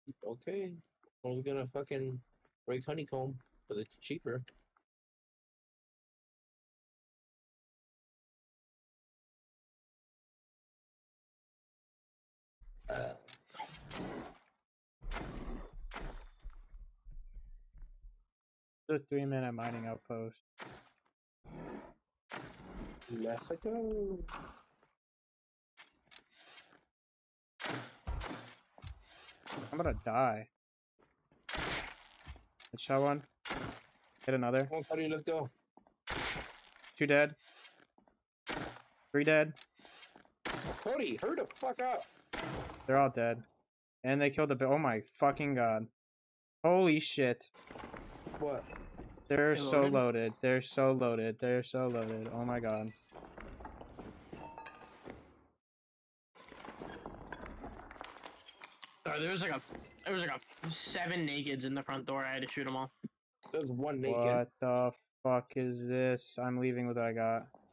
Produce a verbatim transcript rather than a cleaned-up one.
Okay. I was gonna fucking break honeycomb, but it's cheaper. Uh, The three minute mining outpost. let's go. I'm gonna die. Let's shot one. Hit another. Come on, Cuddy, let's go. Two dead. Three dead. Cody, hurry the fuck up. They're all dead. And they killed a bit. Oh my fucking god. Holy shit. What? They're They so loaded? loaded. They're so loaded. They're so loaded. Oh my god. Oh, there was like a there was like a seven nakeds in the front door. I had to shoot them all. There's one naked. What the fuck is this? I'm leaving with what I got.